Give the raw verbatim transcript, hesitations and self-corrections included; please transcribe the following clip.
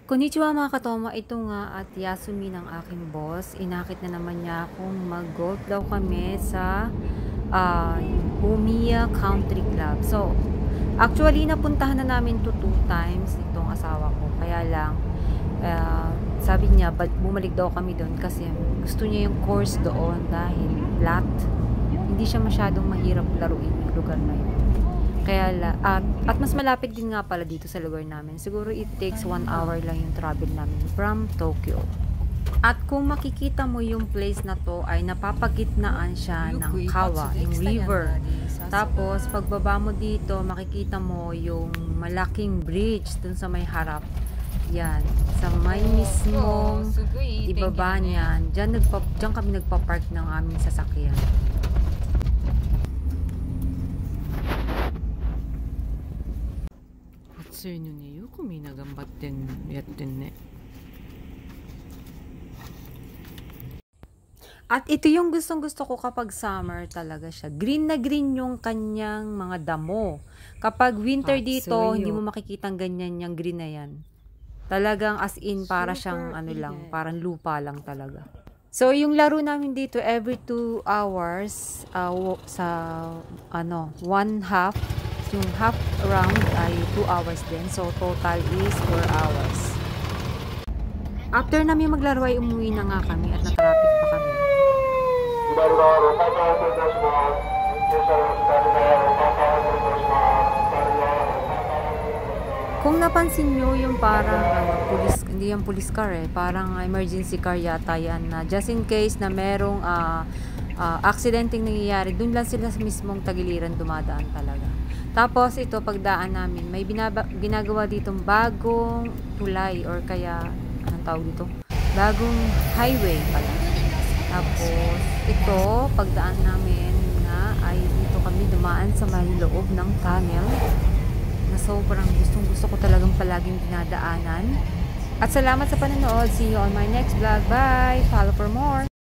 Konnichiwa mga katoma, ito nga at Yasumi ng aking boss. Inakit na naman niya akong mag-golf daw kami sa uh, Umiya Country Club. So, actually napuntahan na namin to two times itong asawa ko. Kaya lang, uh, sabi niya, bumalik daw kami doon kasi gusto niya yung course doon dahil flat. Hindi siya masyadong mahirap laruin yung lugar na yun. Kaya, at, at mas malapit din nga pala dito sa lugar namin. Siguro it takes one hour lang yung travel namin from Tokyo. At kung makikita mo yung place na to ay napapagitnaan siya ng Kawa, yung river. Tapos pagbaba mo dito, makikita mo yung malaking bridge dun sa may harap. Yan, sa may mismong ibaba niyan. Diyan, nagpa, diyan kami nagpa-park ng aming sasakyan. At ito yung gustong gusto ko kapag summer talaga siya. Green na green yung kanyang mga damo. Kapag winter dito, hindi mo makikitang ganyan yung green na yan. Talagang as in para siyang ano lang, parang lupa lang talaga. So yung laro namin dito every two hours uh, sa ano, one half. Yung half round ay two hours din. So, total is four hours. After namin maglaro ay umuwi na nga kami at natraffic pa kami. Kung napansin nyo yung parang ano, police, hindi yung police car eh, parang emergency car yata yan na just in case na merong uh, uh, accidenting nangyayari, dun lang sila sa mismong tagiliran dumadaan talaga. Tapos ito pagdaan namin, may binaba, ginagawa ditong bagong tulay or kaya anong tawag dito? Bagong highway pala. Tapos ito pagdaan namin na ay dito kami dumaan sa may loob ng tunnel na sobrang gustong gusto ko talagang palaging dinadaanan. At salamat sa panonood. See you on my next vlog. Bye! Follow for more!